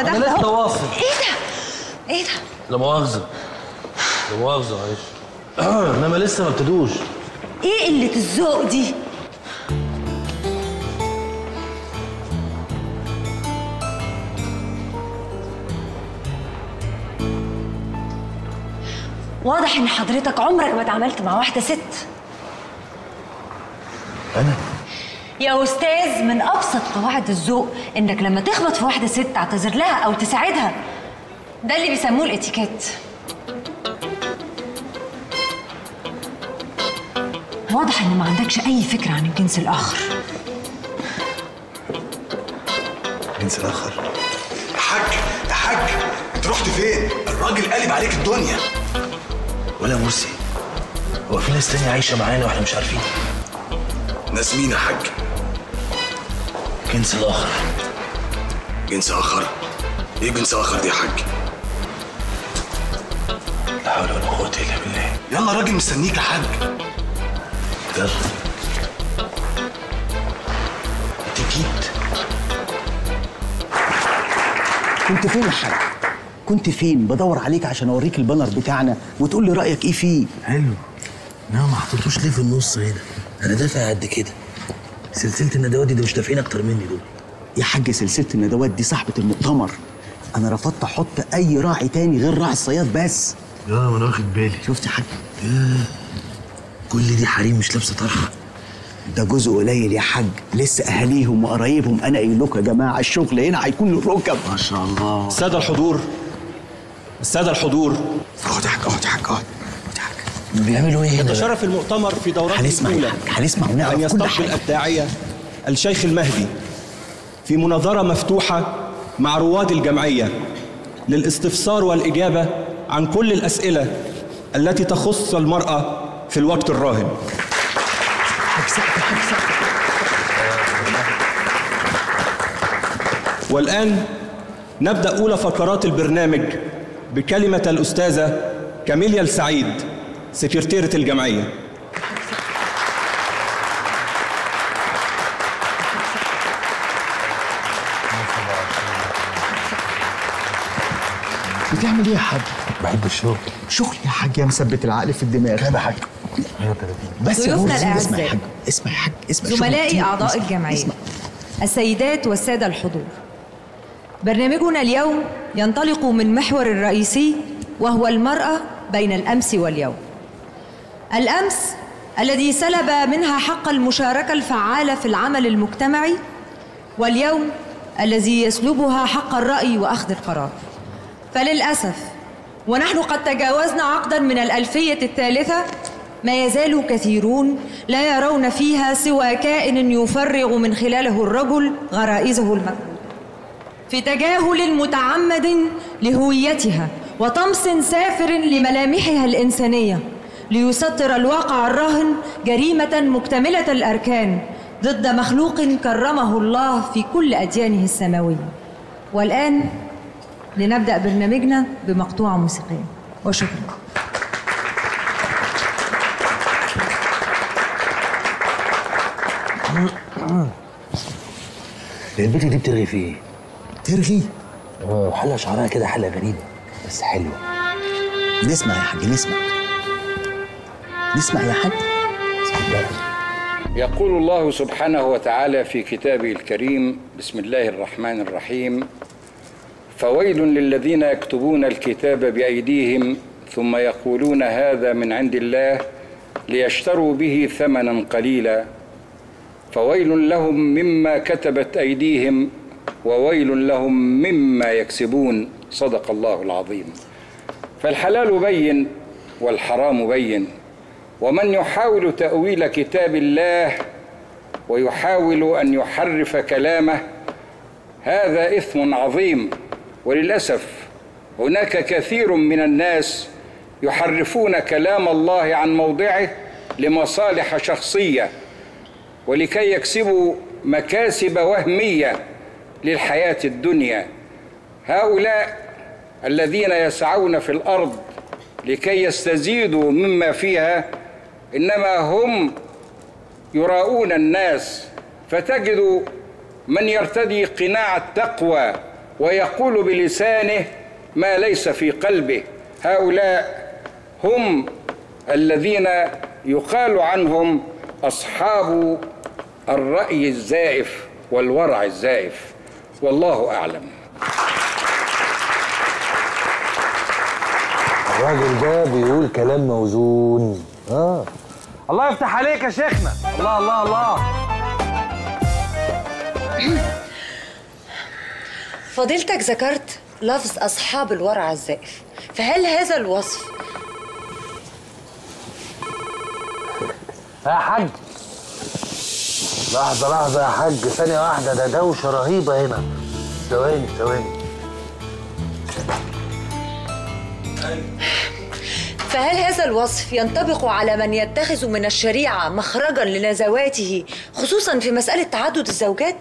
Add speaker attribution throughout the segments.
Speaker 1: انا داخله
Speaker 2: انا لسه واصل.
Speaker 1: ايه ده؟
Speaker 2: لا مؤاخذة معلش. انما لسه ما ابتدوش.
Speaker 1: ايه قلة الذوق دي؟ واضح ان حضرتك عمرك ما اتعاملت مع واحدة ست.
Speaker 2: انا
Speaker 1: يا استاذ، من ابسط قواعد الذوق انك لما تخبط في واحدة ست تعتذر لها او تساعدها. ده اللي بيسموه الاتيكيت. واضح ان ما عندكش اي فكرة عن الجنس الاخر.
Speaker 3: الجنس الاخر؟ يا حاج انت رحت فين؟ الراجل قلب عليك الدنيا.
Speaker 2: ولا مرسي، هو في ناس تانية عايشة معانا واحنا مش عارفين؟
Speaker 3: ناس مين يا حاج؟
Speaker 2: جنس الاخر.
Speaker 3: جنس اخر؟ ايه جنس اخر دي يا حاج؟
Speaker 2: لا حول ولا قوة الا بالله.
Speaker 3: يلا الراجل مستنيك يا حاج.
Speaker 2: يلا. اتيكيت.
Speaker 4: كنت فين يا حاج؟ كنت فين؟ بدور عليك عشان اوريك البانر بتاعنا وتقول لي رايك ايه فيه.
Speaker 2: حلو. انما ما حطيتوش ليه في النص هنا؟ انا دافع قد كده. سلسلة الندوات دي مش دافعين اكتر مني دول.
Speaker 4: يا حاج سلسلة الندوات دي صاحبة المؤتمر. انا رفضت احط اي راعي تاني غير راعي الصياد بس.
Speaker 2: ما انا واخد بالي.
Speaker 4: شفت يا حاج؟
Speaker 2: كل دي حريم مش لابسة طرحة.
Speaker 4: ده جزء قليل يا حاج، لسه اهاليهم وقرايبهم. انا قايل لكم يا جماعه الشغل هنا هيكون للركب.
Speaker 2: ما شاء الله.
Speaker 5: السادة الحضور.
Speaker 3: اقعد يا حاج اقعد يا حاج.
Speaker 2: بيعملوا ايه هنا؟
Speaker 5: تشرف المؤتمر في دورته الأولى
Speaker 4: هنسمع ونعرف
Speaker 5: أن
Speaker 4: كل
Speaker 5: يستقبل
Speaker 4: حاجة.
Speaker 5: الداعية الشيخ المهدي في مناظرة مفتوحة مع رواد الجمعية للاستفسار والإجابة عن كل الأسئلة التي تخص المرأة في الوقت الراهن. والآن نبدأ أولى فقرات البرنامج بكلمة الأستاذة كاميليا السعيد سكرتيرة الجمعية.
Speaker 4: بتعمل ايه يا حاج؟
Speaker 2: بحب الشغل.
Speaker 4: شغل يا حاج يا مثبت العقل في الدماغ.
Speaker 2: كام يا حاج؟
Speaker 4: بس يا
Speaker 1: ضيوفنا
Speaker 4: مرسي اسمع يا
Speaker 1: الأعزاء.
Speaker 4: حاج اسمع يا حاج اسمع.
Speaker 1: زملائي أعضاء
Speaker 4: اسمع.
Speaker 1: الجمعية،
Speaker 4: اسمع.
Speaker 1: السيدات والسادة الحضور، برنامجنا اليوم ينطلق من محور الرئيسي وهو المرأة بين الأمس واليوم. الأمس الذي سلب منها حق المشاركة الفعالة في العمل المجتمعي، واليوم الذي يسلبها حق الرأي وأخذ القرار. فللأسف ونحن قد تجاوزنا عقداً من الألفية الثالثة، ما يزال كثيرون لا يرون فيها سوى كائن يفرغ من خلاله الرجل غرائزه المكبوتة، في تجاهل متعمد لهويتها وطمس سافر لملامحها الإنسانية، ليسطر الواقع الراهن جريمة مكتملة الأركان ضد مخلوق كرمه الله في كل أديانه السماوية. والآن لنبدأ برنامجنا بمقطوعة موسيقية، وشكرا.
Speaker 2: البنت دي بترغي في ايه؟
Speaker 4: ترغي؟
Speaker 2: حلقة شعرها كده حلقة غريبة بس حلوة.
Speaker 4: نسمع يا حاج نسمع. نسمع يا حاج.
Speaker 6: يقول الله سبحانه وتعالى في كتابه الكريم: بسم الله الرحمن الرحيم: فويل للذين يكتبون الكتاب بأيديهم ثم يقولون هذا من عند الله ليشتروا به ثمنا قليلا فويل لهم مما كتبت أيديهم وويل لهم مما يكسبون. صدق الله العظيم. فالحلال بين والحرام بين، ومن يحاول تأويل كتاب الله ويحاول أن يحرف كلامه هذا إثم عظيم. وللأسف هناك كثير من الناس يحرفون كلام الله عن موضعه لمصالح شخصية ولكي يكسبوا مكاسب وهمية للحياة الدنيا. هؤلاء الذين يسعون في الأرض لكي يستزيدوا مما فيها إنما هم يراؤون الناس، فتجد من يرتدي قناع التقوى ويقول بلسانه ما ليس في قلبه. هؤلاء هم الذين يقال عنهم أصحاب الرأي الزائف والورع الزائف، والله أعلم.
Speaker 2: الراجل ده بيقول كلام موزون.
Speaker 7: الله يفتح عليك يا شيخنا. الله الله الله.
Speaker 1: فضيلتك ذكرت لفظ أصحاب الورع الزائف، فهل هذا الوصف
Speaker 2: يا حاج؟ لحظة يا حاج، ثانية واحدة، ده دوشة رهيبة هنا. ثواني.
Speaker 1: فهل هذا الوصف ينطبق على من يتخذ من الشريعة مخرجاً لنزواته، خصوصاً في مسألة تعدد الزوجات؟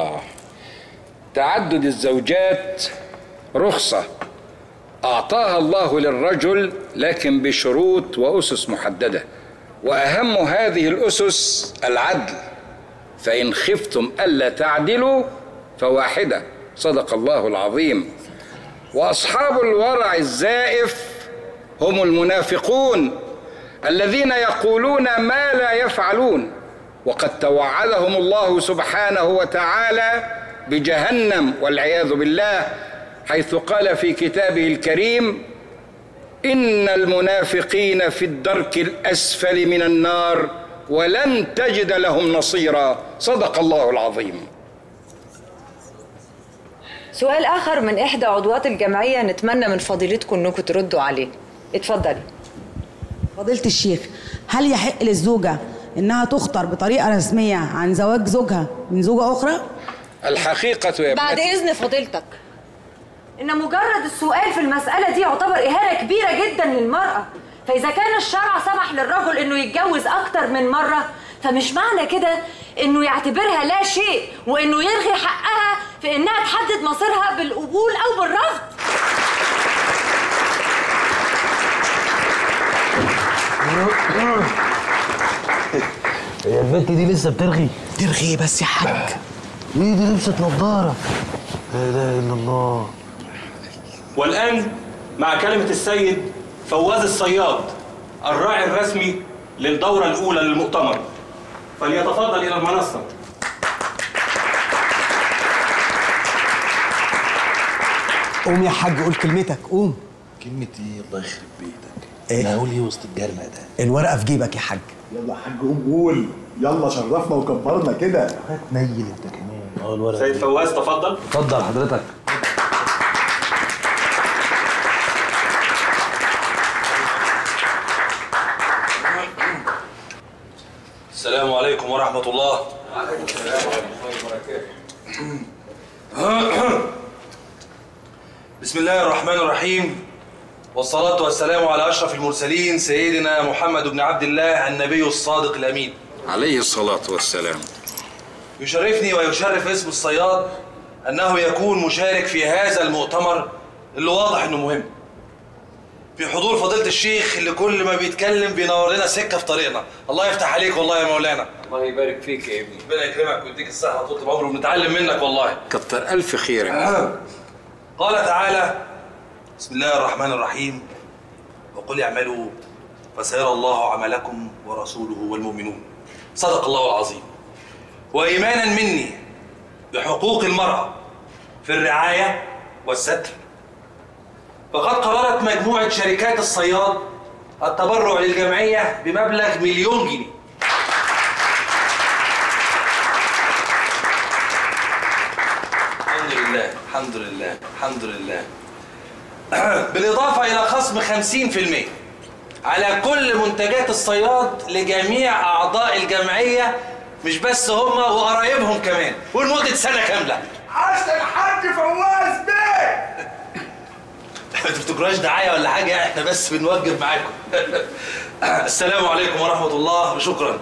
Speaker 6: تعدد الزوجات رخصة أعطاها الله للرجل، لكن بشروط وأسس محددة، وأهم هذه الأسس العدل. فإن خفتم ألا تعدلوا فواحدة، صدق الله العظيم. وأصحاب الورع الزائف هم المنافقون الذين يقولون ما لا يفعلون، وقد توعدهم الله سبحانه وتعالى بجهنم والعياذ بالله، حيث قال في كتابه الكريم: إن المنافقين في الدرك الأسفل من النار ولن تجد لهم نصيرا، صدق الله العظيم.
Speaker 1: سؤال آخر من إحدى عضوات الجمعية نتمنى من فضيلتكم أنكم تردوا عليه. اتفضلي.
Speaker 8: فضيلة الشيخ، هل يحق للزوجة إنها تخطر بطريقة رسمية عن زواج زوجها من زوجة أخرى؟
Speaker 6: الحقيقة يا
Speaker 1: بعد إذن فضيلتك، إن مجرد السؤال في المسألة دي يعتبر إهانة كبيرة جدا للمرأة، فإذا كان الشرع سمح للرجل إنه يتجوز أكتر من مرة، فمش معنى كده إنه يعتبرها لا شيء وإنه يلغي حقها في إنها تحدد مصيرها بالقبول أو بالرفض.
Speaker 2: هي البنت دي لسه بترغي؟
Speaker 4: ترغي ايه بس يا حاج؟
Speaker 2: ايه دي لبست نظارة؟ لا اله الا الله.
Speaker 5: والآن مع كلمة السيد فواز الصياد، الراعي الرسمي للدورة الأولى للمؤتمر، فليتفضل إلى المنصة.
Speaker 4: قوم يا حاج، قول كلمتك، قوم.
Speaker 2: كلمة ايه؟ الله يخرب بيتك.
Speaker 4: إيه؟
Speaker 2: انا هقول ايه وسط الجرمة ده؟
Speaker 4: الورقة في جيبك يا حاج.
Speaker 9: يلا يا حاج قوم قول، يلا شرفنا وكبرنا كده.
Speaker 2: هتنيل انت كمان. الورقة
Speaker 5: سيد فواز تفضل.
Speaker 2: اتفضل حضرتك.
Speaker 10: السلام عليكم ورحمة الله.
Speaker 6: وعليكم السلام ورحمة الله وبركاته.
Speaker 10: بسم الله الرحمن الرحيم، والصلاة والسلام على أشرف المرسلين سيدنا محمد بن عبد الله النبي الصادق الأمين
Speaker 6: عليه الصلاة والسلام.
Speaker 10: يشرفني ويشرف اسم الصياد أنه يكون مشارك في هذا المؤتمر اللي واضح أنه مهم، في حضور فضيلة الشيخ اللي كل ما بيتكلم بينور لنا سكة في طريقنا. الله يفتح عليك والله يا مولانا.
Speaker 6: الله يبارك فيك يا ابني.
Speaker 10: ربنا يكرمك ويديك الصحة وطول العمر، وبنتعلم منك والله.
Speaker 6: كتر ألف خيرك.
Speaker 10: قال تعالى: بسم الله الرحمن الرحيم، وقل اعملوا فسيرى الله عملكم ورسوله والمؤمنون، صدق الله العظيم. وإيمانا مني بحقوق المرأة في الرعاية والستر، فقد قررت مجموعة شركات الصياد التبرع للجمعية بمبلغ 1,000,000 جنيه. الحمد لله الحمد لله الحمد لله. بالإضافة إلى خصم 50% على كل منتجات الصياد لجميع أعضاء الجمعية، مش بس هم وقرايبهم كمان، ولمدة سنة كاملة.
Speaker 9: عاش الحاج فواز بيه.
Speaker 10: ما تفتكروهاش دعاية ولا حاجة، احنا بس بنوجب معاكم. السلام عليكم ورحمة الله وشكرا.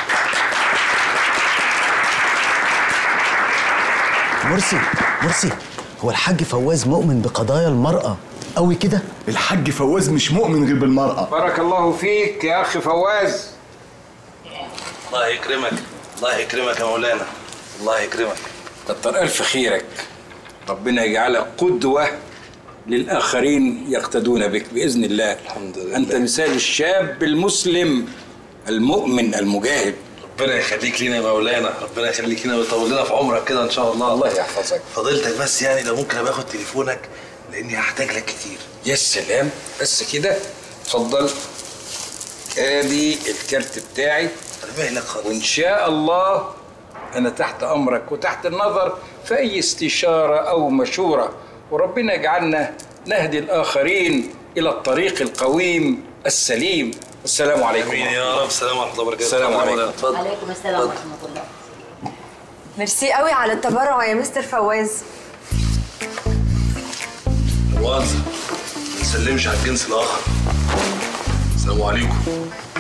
Speaker 4: مرسي، هو الحاج فواز مؤمن بقضايا المرأة قوي كده؟
Speaker 9: الحاج فواز مش مؤمن غير بالمرأة.
Speaker 6: بارك الله فيك يا أخي فواز.
Speaker 10: الله يكرمك، الله يكرمك يا مولانا، الله يكرمك.
Speaker 6: كتر ألف خيرك. ربنا يجعلك قدوة للآخرين يقتدون بك بإذن الله.
Speaker 10: الحمد لله.
Speaker 6: أنت مثال الشاب المسلم المؤمن المجاهد.
Speaker 10: ربنا يخليك لينا يا مولانا، ربنا يخليك لينا ويطول لنا في عمرك كده ان شاء الله.
Speaker 6: الله يحفظك.
Speaker 10: فضيلتك بس يعني لو ممكن ابقى اخد تليفونك لاني هحتاج لك كتير.
Speaker 6: يا سلام، بس كده اتفضل. ادي الكارت بتاعي.
Speaker 10: انا مهلك خالص.
Speaker 6: وان شاء الله انا تحت امرك وتحت النظر في اي استشاره او مشوره، وربنا يجعلنا نهدي الاخرين الى الطريق القويم السليم. السلام عليكم.
Speaker 10: امين يا رب. السلام ورحمه الله وبركاته.
Speaker 6: السلام عليكم.
Speaker 10: اتفضل.
Speaker 11: عليكم السلام ورحمه الله.
Speaker 1: ميرسي قوي على التبرع يا مستر فواز.
Speaker 10: فواز ما نسلمش على الجنس الاخر. السلام عليكم.